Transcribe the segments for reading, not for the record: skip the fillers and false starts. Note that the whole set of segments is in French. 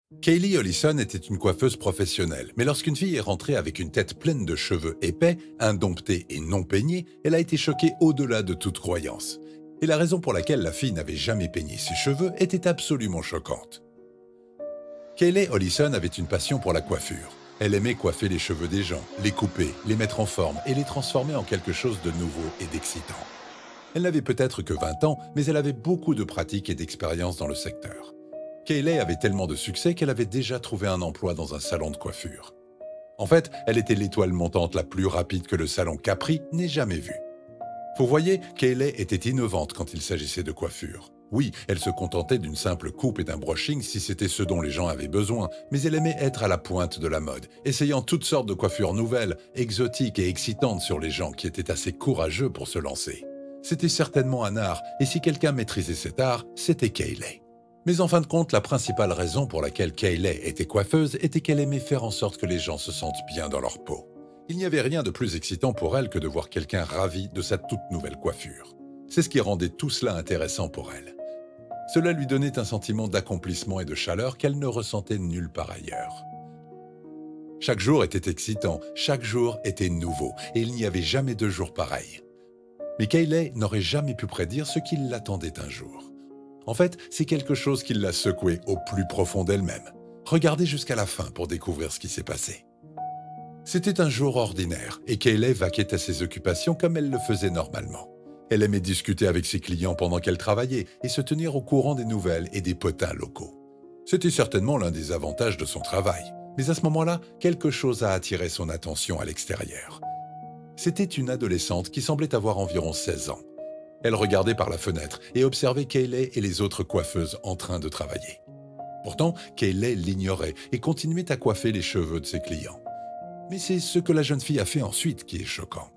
Kaylee Ollison était une coiffeuse professionnelle, mais lorsqu'une fille est rentrée avec une tête pleine de cheveux épais, indomptés et non peignés, elle a été choquée au-delà de toute croyance. Et la raison pour laquelle la fille n'avait jamais peigné ses cheveux était absolument choquante. Kaylee Ollison avait une passion pour la coiffure. Elle aimait coiffer les cheveux des gens, les couper, les mettre en forme et les transformer en quelque chose de nouveau et d'excitant. Elle n'avait peut-être que 20 ans, mais elle avait beaucoup de pratique et d'expérience dans le secteur. Kaylee avait tellement de succès qu'elle avait déjà trouvé un emploi dans un salon de coiffure. En fait, elle était l'étoile montante la plus rapide que le salon Capri n'ait jamais vue. Vous voyez, Kaylee était innovante quand il s'agissait de coiffure. Oui, elle se contentait d'une simple coupe et d'un brushing si c'était ce dont les gens avaient besoin, mais elle aimait être à la pointe de la mode, essayant toutes sortes de coiffures nouvelles, exotiques et excitantes sur les gens qui étaient assez courageux pour se lancer. C'était certainement un art, et si quelqu'un maîtrisait cet art, c'était Kaylee. Mais en fin de compte, la principale raison pour laquelle Kaylee était coiffeuse était qu'elle aimait faire en sorte que les gens se sentent bien dans leur peau. Il n'y avait rien de plus excitant pour elle que de voir quelqu'un ravi de sa toute nouvelle coiffure. C'est ce qui rendait tout cela intéressant pour elle. Cela lui donnait un sentiment d'accomplissement et de chaleur qu'elle ne ressentait nulle part ailleurs. Chaque jour était excitant, chaque jour était nouveau, et il n'y avait jamais de jour pareil. Mais Kaylee n'aurait jamais pu prédire ce qui l'attendait un jour. En fait, c'est quelque chose qui l'a secouée au plus profond d'elle-même. Regardez jusqu'à la fin pour découvrir ce qui s'est passé. C'était un jour ordinaire, et Kaylee vaquait à ses occupations comme elle le faisait normalement. Elle aimait discuter avec ses clients pendant qu'elle travaillait et se tenir au courant des nouvelles et des potins locaux. C'était certainement l'un des avantages de son travail. Mais à ce moment-là, quelque chose a attiré son attention à l'extérieur. C'était une adolescente qui semblait avoir environ 16 ans. Elle regardait par la fenêtre et observait Kaylee et les autres coiffeuses en train de travailler. Pourtant, Kaylee l'ignorait et continuait à coiffer les cheveux de ses clients. Mais c'est ce que la jeune fille a fait ensuite qui est choquant.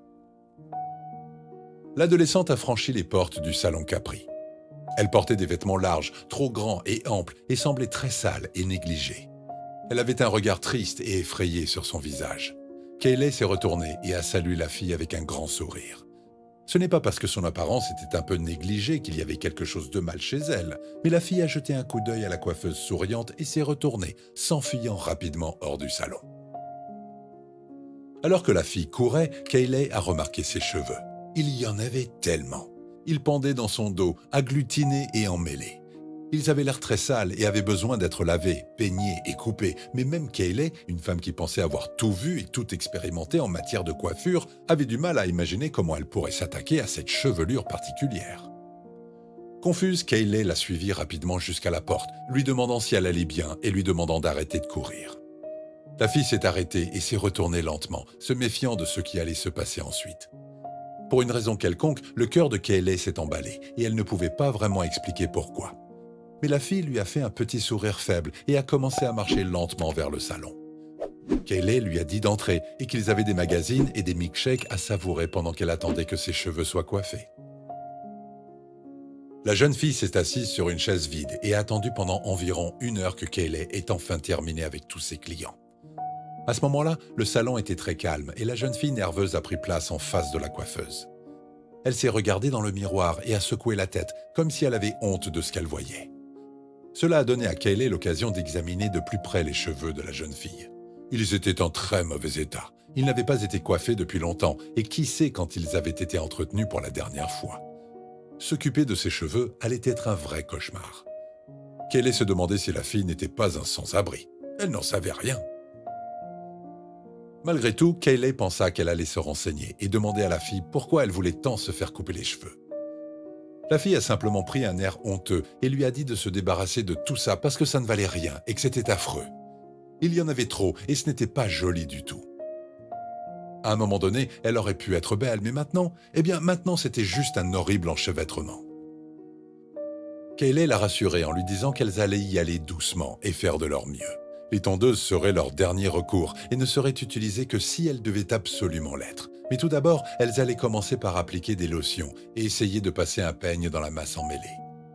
L'adolescente a franchi les portes du salon Capri. Elle portait des vêtements larges, trop grands et amples et semblait très sale et négligée. Elle avait un regard triste et effrayé sur son visage. Kaylee s'est retournée et a salué la fille avec un grand sourire. Ce n'est pas parce que son apparence était un peu négligée qu'il y avait quelque chose de mal chez elle, mais la fille a jeté un coup d'œil à la coiffeuse souriante et s'est retournée, s'enfuyant rapidement hors du salon. Alors que la fille courait, Kaylee a remarqué ses cheveux. Il y en avait tellement. Ils pendaient dans son dos, agglutinés et emmêlés. Ils avaient l'air très sales et avaient besoin d'être lavés, peignés et coupés. Mais même Kaylee, une femme qui pensait avoir tout vu et tout expérimenté en matière de coiffure, avait du mal à imaginer comment elle pourrait s'attaquer à cette chevelure particulière. Confuse, Kaylee l'a suivie rapidement jusqu'à la porte, lui demandant si elle allait bien et lui demandant d'arrêter de courir. La fille s'est arrêtée et s'est retournée lentement, se méfiant de ce qui allait se passer ensuite. Pour une raison quelconque, le cœur de Kaylee s'est emballé et elle ne pouvait pas vraiment expliquer pourquoi. Mais la fille lui a fait un petit sourire faible et a commencé à marcher lentement vers le salon. Kaylee lui a dit d'entrer et qu'ils avaient des magazines et des milkshakes à savourer pendant qu'elle attendait que ses cheveux soient coiffés. La jeune fille s'est assise sur une chaise vide et a attendu pendant environ 1 heure que Kaylee ait enfin terminé avec tous ses clients. À ce moment-là, le salon était très calme et la jeune fille nerveuse a pris place en face de la coiffeuse. Elle s'est regardée dans le miroir et a secoué la tête, comme si elle avait honte de ce qu'elle voyait. Cela a donné à Kaylee l'occasion d'examiner de plus près les cheveux de la jeune fille. Ils étaient en très mauvais état. Ils n'avaient pas été coiffés depuis longtemps et qui sait quand ils avaient été entretenus pour la dernière fois. S'occuper de ses cheveux allait être un vrai cauchemar. Kaylee se demandait si la fille n'était pas un sans-abri. Elle n'en savait rien. Malgré tout, Kaylee pensa qu'elle allait se renseigner et demander à la fille pourquoi elle voulait tant se faire couper les cheveux. La fille a simplement pris un air honteux et lui a dit de se débarrasser de tout ça parce que ça ne valait rien et que c'était affreux. Il y en avait trop et ce n'était pas joli du tout. À un moment donné, elle aurait pu être belle, mais maintenant, maintenant c'était juste un horrible enchevêtrement. Kaylee l'a rassurée en lui disant qu'elles allaient y aller doucement et faire de leur mieux. Les tondeuses seraient leur dernier recours et ne seraient utilisées que si elles devaient absolument l'être. Mais tout d'abord, elles allaient commencer par appliquer des lotions et essayer de passer un peigne dans la masse emmêlée.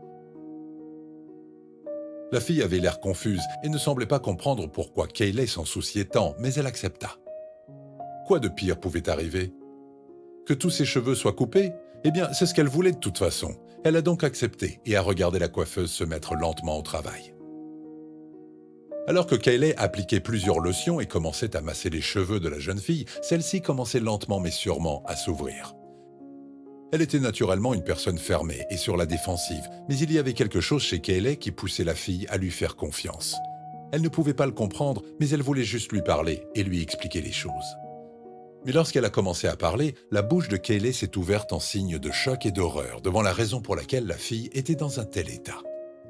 La fille avait l'air confuse et ne semblait pas comprendre pourquoi Kaylee s'en souciait tant, mais elle accepta. Quoi de pire pouvait arriver? Que tous ses cheveux soient coupés? C'est ce qu'elle voulait de toute façon. Elle a donc accepté et a regardé la coiffeuse se mettre lentement au travail. Alors que Kayleigh appliquait plusieurs lotions et commençait à masser les cheveux de la jeune fille, celle-ci commençait lentement mais sûrement à s'ouvrir. Elle était naturellement une personne fermée et sur la défensive, mais il y avait quelque chose chez Kayleigh qui poussait la fille à lui faire confiance. Elle ne pouvait pas le comprendre, mais elle voulait juste lui parler et lui expliquer les choses. Mais lorsqu'elle a commencé à parler, la bouche de Kayleigh s'est ouverte en signe de choc et d'horreur devant la raison pour laquelle la fille était dans un tel état.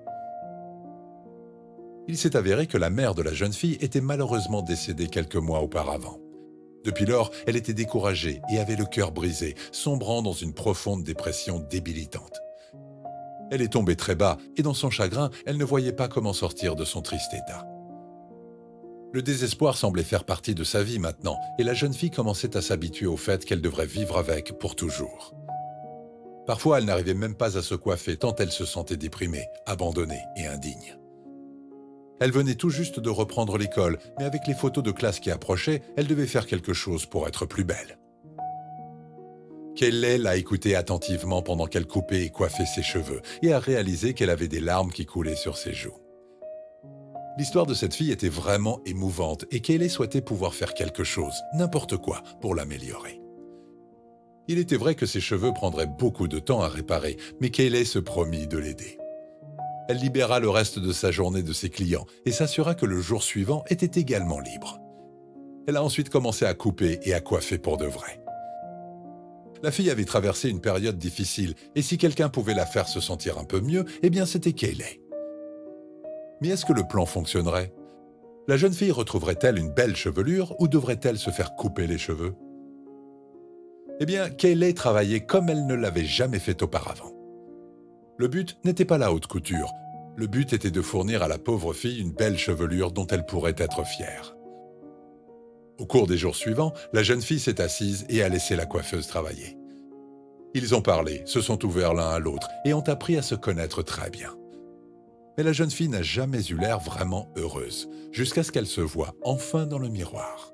Il s'est avéré que la mère de la jeune fille était malheureusement décédée quelques mois auparavant. Depuis lors, elle était découragée et avait le cœur brisé, sombrant dans une profonde dépression débilitante. Elle est tombée très bas et dans son chagrin, elle ne voyait pas comment sortir de son triste état. Le désespoir semblait faire partie de sa vie maintenant et la jeune fille commençait à s'habituer au fait qu'elle devrait vivre avec pour toujours. Parfois, elle n'arrivait même pas à se coiffer tant elle se sentait déprimée, abandonnée et indigne. Elle venait tout juste de reprendre l'école, mais avec les photos de classe qui approchaient, elle devait faire quelque chose pour être plus belle. Kayleigh l'a écoutée attentivement pendant qu'elle coupait et coiffait ses cheveux et a réalisé qu'elle avait des larmes qui coulaient sur ses joues. L'histoire de cette fille était vraiment émouvante et Kayleigh souhaitait pouvoir faire quelque chose, n'importe quoi, pour l'améliorer. Il était vrai que ses cheveux prendraient beaucoup de temps à réparer, mais Kayleigh se promit de l'aider. Elle libéra le reste de sa journée de ses clients et s'assura que le jour suivant était également libre. Elle a ensuite commencé à couper et à coiffer pour de vrai. La fille avait traversé une période difficile et si quelqu'un pouvait la faire se sentir un peu mieux, eh bien c'était Kayleigh. Mais est-ce que le plan fonctionnerait? La jeune fille retrouverait-elle une belle chevelure ou devrait-elle se faire couper les cheveux? Eh bien, Kayleigh travaillait comme elle ne l'avait jamais fait auparavant. Le but n'était pas la haute couture. Le but était de fournir à la pauvre fille une belle chevelure dont elle pourrait être fière. Au cours des jours suivants, la jeune fille s'est assise et a laissé la coiffeuse travailler. Ils ont parlé, se sont ouverts l'un à l'autre et ont appris à se connaître très bien. Mais la jeune fille n'a jamais eu l'air vraiment heureuse, jusqu'à ce qu'elle se voie enfin dans le miroir.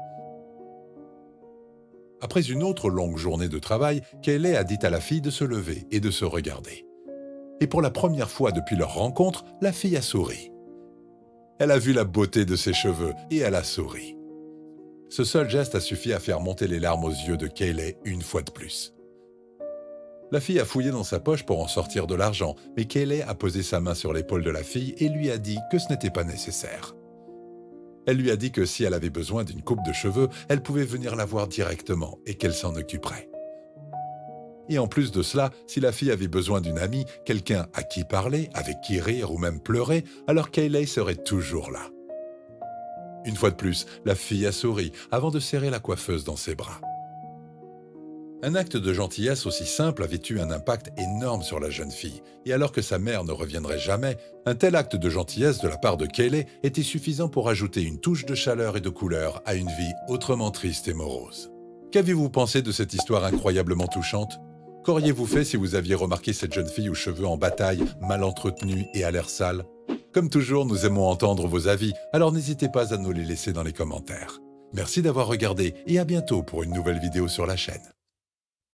Après une autre longue journée de travail, Kayleigh a dit à la fille de se lever et de se regarder. Et pour la première fois depuis leur rencontre, la fille a souri. Elle a vu la beauté de ses cheveux et elle a souri. Ce seul geste a suffi à faire monter les larmes aux yeux de Kayleigh une fois de plus. La fille a fouillé dans sa poche pour en sortir de l'argent, mais Kayleigh a posé sa main sur l'épaule de la fille et lui a dit que ce n'était pas nécessaire. Elle lui a dit que si elle avait besoin d'une coupe de cheveux, elle pouvait venir la voir directement et qu'elle s'en occuperait. Et en plus de cela, si la fille avait besoin d'une amie, quelqu'un à qui parler, avec qui rire ou même pleurer, alors Kayleigh serait toujours là. Une fois de plus, la fille a souri avant de serrer la coiffeuse dans ses bras. Un acte de gentillesse aussi simple avait eu un impact énorme sur la jeune fille, et alors que sa mère ne reviendrait jamais, un tel acte de gentillesse de la part de Kayleigh était suffisant pour ajouter une touche de chaleur et de couleur à une vie autrement triste et morose. Qu'avez-vous pensé de cette histoire incroyablement touchante ? Qu'auriez-vous fait si vous aviez remarqué cette jeune fille aux cheveux en bataille, mal entretenue et à l'air sale? Comme toujours, nous aimons entendre vos avis, alors n'hésitez pas à nous les laisser dans les commentaires. Merci d'avoir regardé et à bientôt pour une nouvelle vidéo sur la chaîne.